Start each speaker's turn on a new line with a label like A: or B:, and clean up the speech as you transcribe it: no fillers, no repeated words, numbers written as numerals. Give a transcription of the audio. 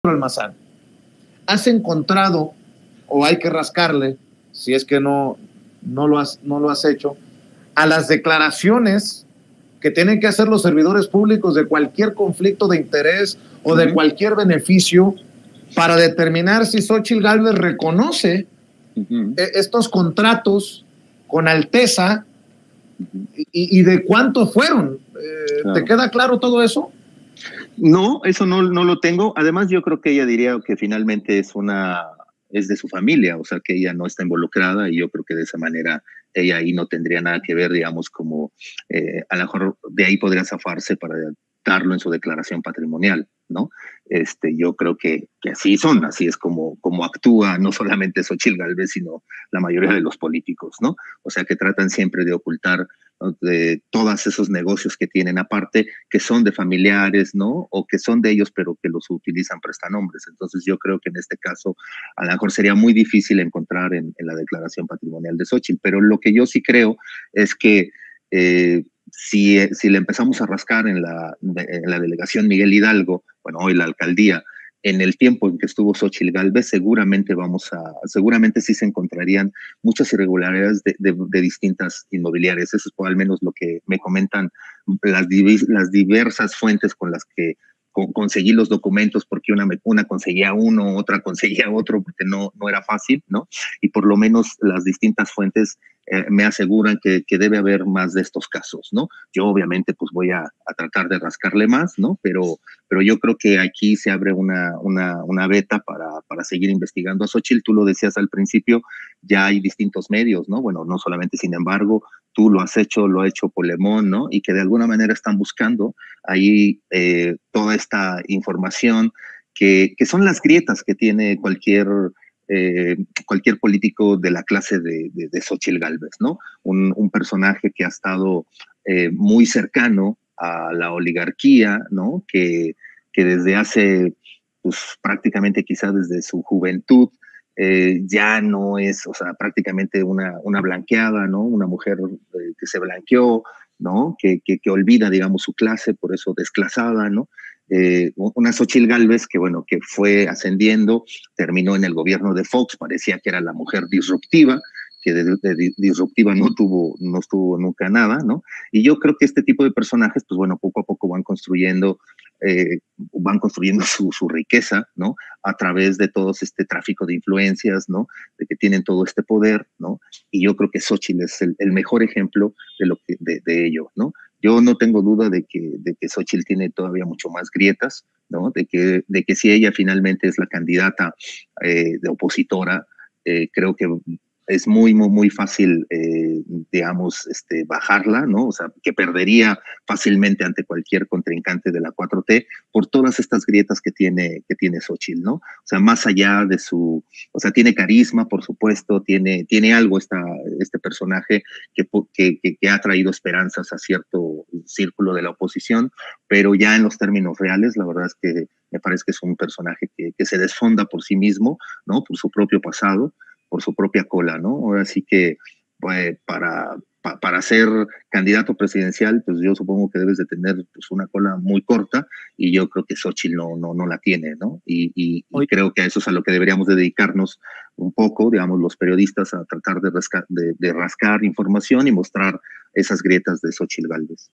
A: Almazán, ¿has encontrado o hay que rascarle, si es que no lo has hecho, a las declaraciones que tienen que hacer los servidores públicos de cualquier conflicto de interés o de cualquier beneficio para determinar si Xóchitl Gálvez reconoce estos contratos con Alteza y de cuánto fueron? Claro. ¿Te queda claro todo eso?
B: No, eso no lo tengo. Además, yo creo que ella diría que finalmente es de su familia, o sea, que ella no está involucrada, y yo creo que de esa manera ella ahí no tendría nada que ver, digamos, como a lo mejor de ahí podría zafarse para darlo en su declaración patrimonial, ¿no? Yo creo que así es como actúa no solamente Xóchitl Gálvez, sino la mayoría de los políticos, ¿no? O sea, que tratan siempre de ocultar de todos esos negocios que tienen aparte, que son de familiares, ¿no? O que son de ellos, pero que los utilizan prestanombres. Entonces yo creo que en este caso a lo mejor sería muy difícil encontrar en la declaración patrimonial de Xóchitl, pero lo que yo sí creo es que si le empezamos a rascar en la delegación Miguel Hidalgo, bueno, hoy la alcaldía, en el tiempo en que estuvo Xóchitl Gálvez, seguramente sí se encontrarían muchas irregularidades de distintas inmobiliarias. Eso es al menos lo que me comentan las diversas fuentes con las que conseguí los documentos, porque una conseguía uno, otra conseguía otro, porque no era fácil, ¿no? Y por lo menos las distintas fuentes me aseguran que debe haber más de estos casos, ¿no? Yo obviamente pues voy a tratar de rascarle más, ¿no? Pero yo creo que aquí se abre una veta para seguir investigando a Xóchitl. Tú lo decías al principio, ya hay distintos medios, ¿no? Bueno, no solamente Sin Embargo, tú lo has hecho, lo ha hecho Polemón, ¿no? Y que de alguna manera están buscando ahí toda esta información que son las grietas que tiene cualquier político de la clase de Xóchitl Gálvez, ¿no? Un personaje que ha estado muy cercano a la oligarquía, ¿no? Que desde hace, pues prácticamente quizá desde su juventud, ya no es, o sea, prácticamente una blanqueada, ¿no? Una mujer que se blanqueó, ¿no? Que olvida, digamos, su clase, por eso desclasada, ¿no? Una Xóchitl Gálvez que, bueno, que fue ascendiendo, terminó en el gobierno de Fox, parecía que era la mujer disruptiva, que de disruptiva no estuvo nunca nada, ¿no? Y yo creo que este tipo de personajes, pues bueno, poco a poco van construyendo su riqueza, ¿no? A través de todo este tráfico de influencias, ¿no? De que tienen todo este poder, ¿no? Y yo creo que Xóchitl es el mejor ejemplo de ello, ¿no? Yo no tengo duda de que Xóchitl tiene todavía mucho más grietas, ¿no? De que si ella finalmente es la candidata de opositora, creo que es muy, muy, muy fácil, digamos, bajarla, ¿no? O sea, que perdería fácilmente ante cualquier contrincante de la 4T por todas estas grietas que tiene Xóchitl, ¿no? O sea, más allá de o sea, tiene carisma, por supuesto, tiene algo este personaje que ha traído esperanzas a cierto círculo de la oposición, pero ya en los términos reales, la verdad es que me parece que es un personaje que se desfonda por sí mismo, ¿no? Por su propio pasado, por su propia cola, ¿no? Ahora sí que para ser candidato presidencial, pues yo supongo que debes de tener pues, una cola muy corta, y yo creo que Xóchitl no la tiene, ¿no? Y creo que a eso es a lo que deberíamos de dedicarnos un poco, digamos, los periodistas, a tratar de rascar información y mostrar esas grietas de Xóchitl Gálvez.